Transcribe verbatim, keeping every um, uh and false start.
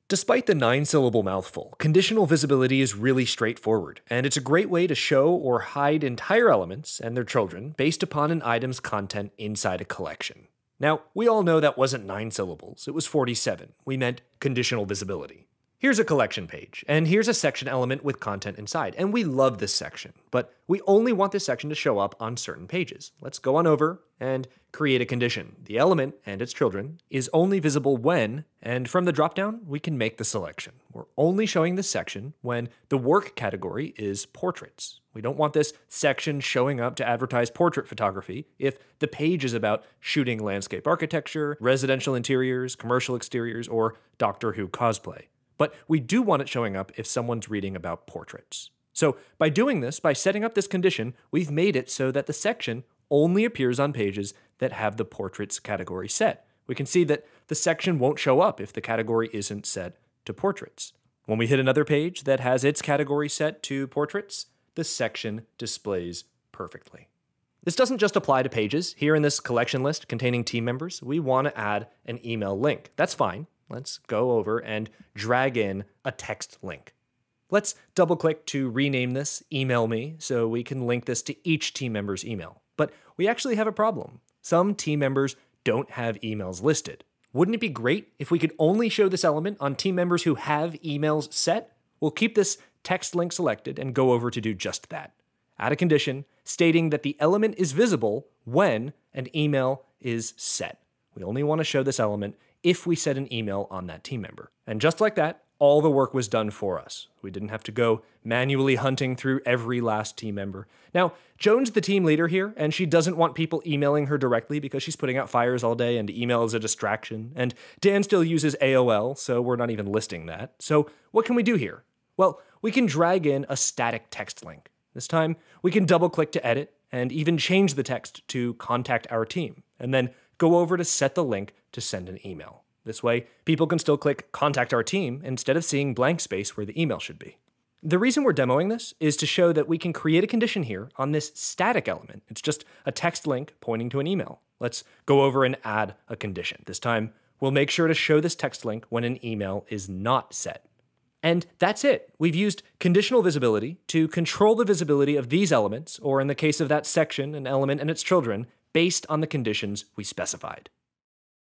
Despite the nine-syllable mouthful, conditional visibility is really straightforward, and it's a great way to show or hide entire elements and their children based upon an item's content inside a collection. Now, we all know that wasn't nine syllables, it was forty-seven. We meant conditional visibility. Here's a collection page, and here's a section element with content inside, and we love this section, but we only want this section to show up on certain pages. Let's go on over and create a condition. The element and its children is only visible when, and from the dropdown, we can make the selection. We're only showing this section when the work category is portraits. We don't want this section showing up to advertise portrait photography if the page is about shooting landscape architecture, residential interiors, commercial exteriors, or Doctor Who cosplay. But we do want it showing up if someone's reading about portraits. So by doing this, by setting up this condition, we've made it so that the section only appears on pages that have the portraits category set. We can see that the section won't show up if the category isn't set to portraits. When we hit another page that has its category set to portraits, the section displays perfectly. This doesn't just apply to pages. Here in this collection list containing team members, we want to add an email link. That's fine. Let's go over and drag in a text link. Let's double click to rename this Email Me so we can link this to each team member's email. But we actually have a problem. Some team members don't have emails listed. Wouldn't it be great if we could only show this element on team members who have emails set? We'll keep this text link selected and go over to do just that. Add a condition stating that the element is visible when an email is set. We only want to show this element if we set an email on that team member. And just like that, all the work was done for us. We didn't have to go manually hunting through every last team member. Now, Joan's the team leader here, and she doesn't want people emailing her directly because she's putting out fires all day and email is a distraction. And Dan still uses A O L, so we're not even listing that. So what can we do here? Well, we can drag in a static text link. This time, we can double click to edit and even change the text to contact our team, and then go over to set the link to send an email. This way, people can still click Contact Our Team instead of seeing blank space where the email should be. The reason we're demoing this is to show that we can create a condition here on this static element. It's just a text link pointing to an email. Let's go over and add a condition. This time, we'll make sure to show this text link when an email is not set. And that's it. We've used conditional visibility to control the visibility of these elements, or in the case of that section, an element and its children, based on the conditions we specified.